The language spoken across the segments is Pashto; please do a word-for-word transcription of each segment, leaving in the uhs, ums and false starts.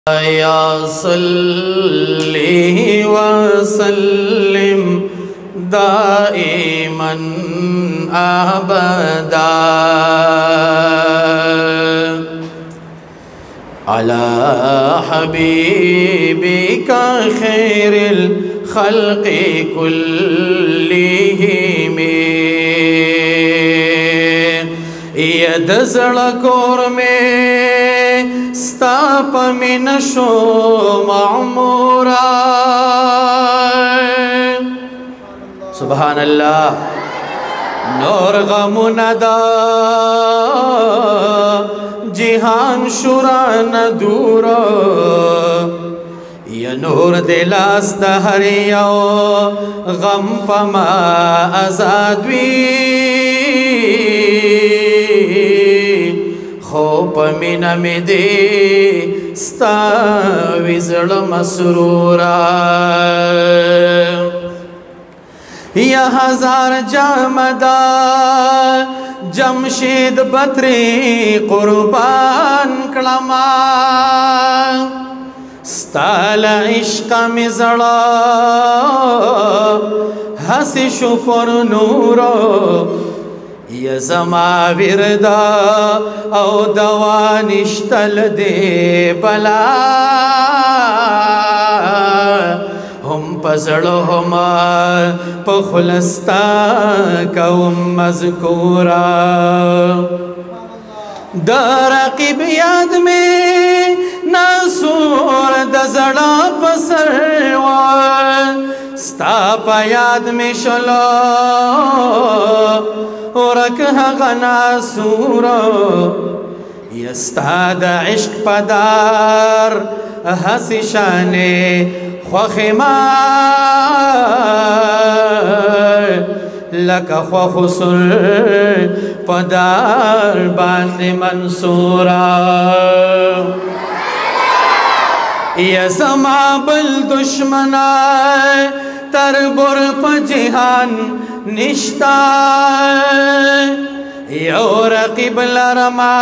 या सल्ली व सल्लिम दाइमन अबदा अला हबीबिका खैरिल खल्क़ि कुल्लिहिम। यद ज़ड़कोर में स्ताप मिनशो मामूरा। सुभान अल्लाह। नूर गमुनदा जिहान शुरान दूरो या नूर दिलास्त हरियो गम पमा आजादवी خوप من مدی ستا وزړ مسرورا یا هزار جامدا جمشید بطری قربان کلما ستال عشق مزړه هسی شو پر نورو یا زما وردا او دوا نشتل دے بلا هم پزړو هم پخلستا کوم مذکورا در رقیب یاد میں ناسور د زړه پسر ستا په یاد میں شلو ورکه غنا سورو یستاد عشق پدار حسی شانے خوخما لکه خوخسر پدار باند منصورا یا زما بل دشمنا تربر پا جہان نشتا یو رقیب لرما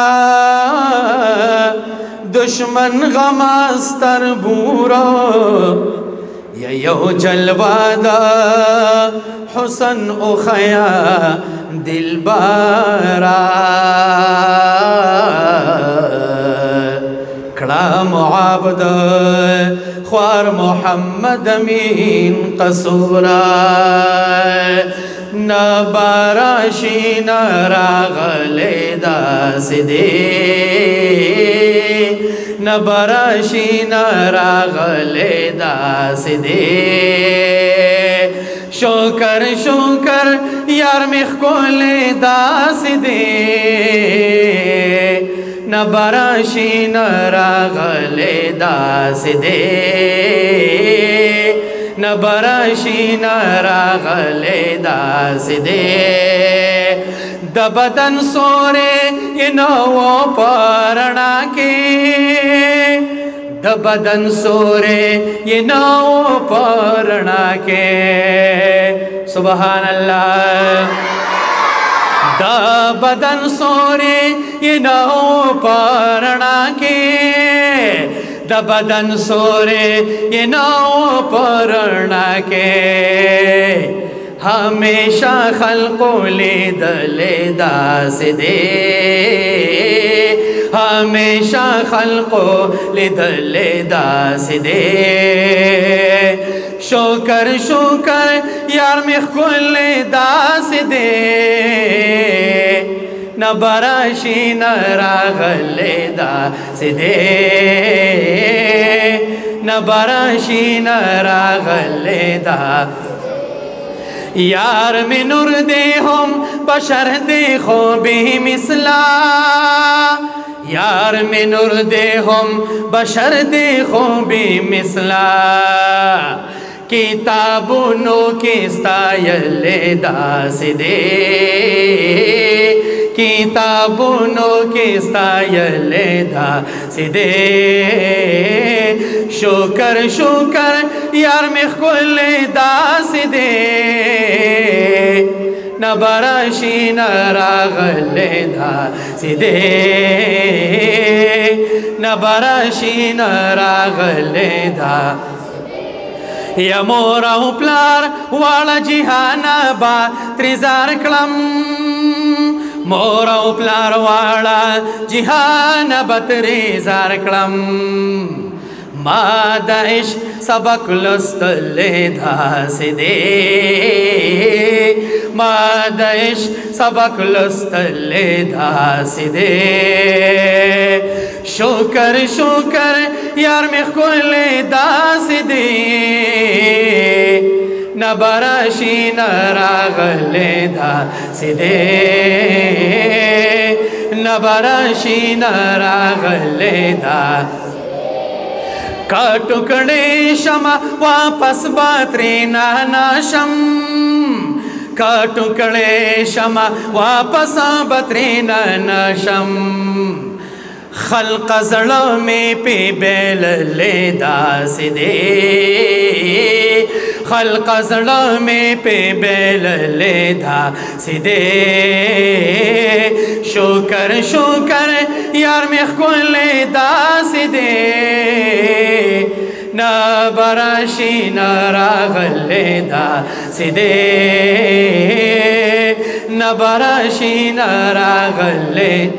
دشمن غماستر بورو یا یو جلوادا حسن اخیا دلبارا کڑا معابد خوار محمد امین قصورا نباراشی نراغلی داسی دی نباراشی نراغلی داسی دی شکر شکر یار مخکولی داسی دی نباراشی نراغلی داسی دی نبراشی نراغلی داسی دی د بدن سورے انو پرنا کے د بدن سورے انو پرنا کے سبحان اللہ د بدن سورے انو پرنا کے د بدن سورے یہ نو پرنا کے ہمیشہ خلقو لید لیدا سے دے ہمیشہ خلقو لید لیدا سے دے شکر شکر یار مخکل لیدا سے دے نبراشی نراغلی داسی دی نبراشی نراغلی دا یار میں نور دے ہم بشر دے خوبی مثلا یار میں نور دے ہم بشر دے خوبی مثلا کتابونو کی ستایل داسی دی کتابونو کی ستایل داسی دی شکر شکر یار مخکل داسی دی نبراشی نراغلی داسی دی نبراشی نراغلی داسی یا مور او پلار والا جهان با تریزار کلم مور او پلار والا جهان با تریزار کلم ما د عشق سبق لستلی داسی دی ما د عشق سبق لستلی داسی دی شکر شکر یار می خکلی داسی دی نبراشی نراغلی داسی دی نبراشی نراغلی داسی کٹکڑے شما واپس باتری ناشم کٹکڑے شما واپس باتری ناشم خلق زڑ میں پی بیل لے داسی دے خلق زڑ میں پی بیل لے داسی دے شکر شکر یار میخ کن لے داسی دے نبراشی نراغلی داسی دے نبراشی نراغلی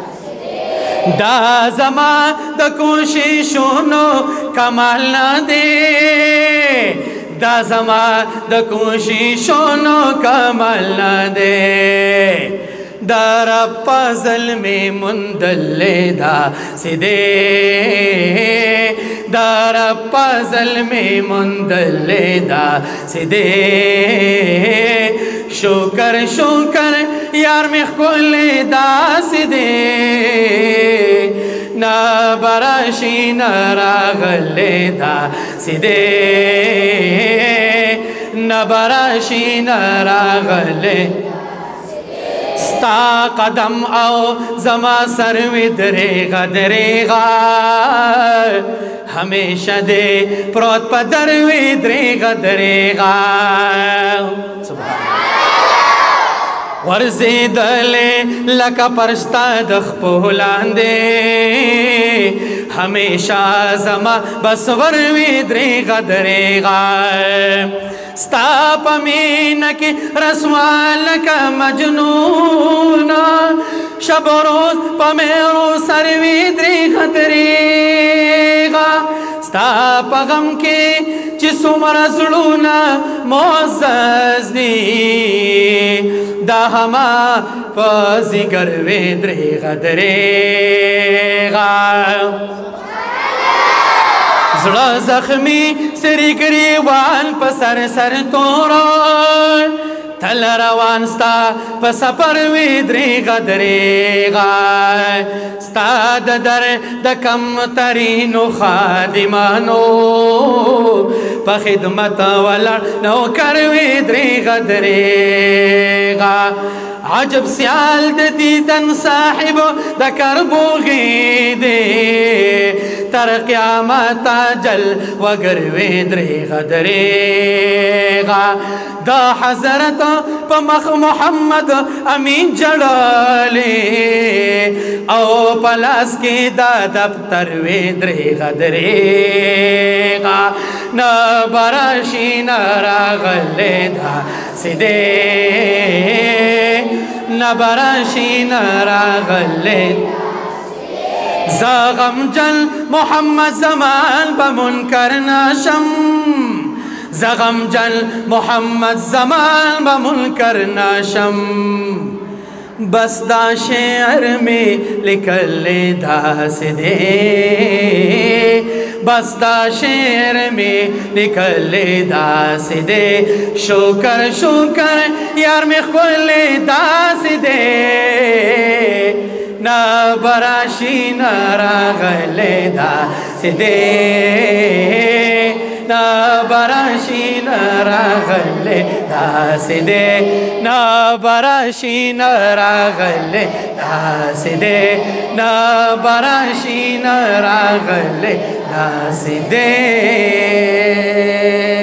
دا زما د کوششونو کمال نه دی دا زما د کوششونو کمال نه دی دا رب پزل میں مندل داسی دے دا رب پزل میں مندل داسی دے شکر شکر یار میخ کل داسی دے نبراشی نراغلی داسی دے نبراشی نراغلی ستا قدم او زما سروی دریغا دریغا ہمیشہ دے پروت پا دروی دریغا دریغا سبحان ورزی دلے لکا پرشتا دخ پولان دے ہمیشہ زما بس وروی دریغا دریغا ستا پمین کی رسوال کا مجنونا شب و روز پمیرو سروی دریغا دریغا ستا پغم کی چسو مرزلونا معزز دی دا ہما پزگر وی دریغا دریغا زڑا زخمی سری گریوان پسر سر توران تل روان ستا پسپر وی دریغا دریغا ستا در دکم ترینو خادمانو پا خدمت ولر نوکر وی دریغا دریغا عجب سیال دیدن صاحب دکر بوغی دے تر قیامت جل وگر وی دریغا دریغا دا حضرت پا مخ محمد امین جلالی او پلاس کی دا دفتر وی دریغا دریغا نبراشی نراغلی داسی دے نبراشی نراغلی زغم جل محمد زمان بمنکر ناشم زغم جل محمد زمان بمنکر ناشم بس دا شعر میں لکل داسی دے بس دا شعر میں لکل داسی دے شکر شکر یار میں کل داسی دے نبراشی نراغلی داسی دے نبراشی نراغلی داسی دے نبراشی نراغلی داسی دے نبراشی نراغلی داسی دے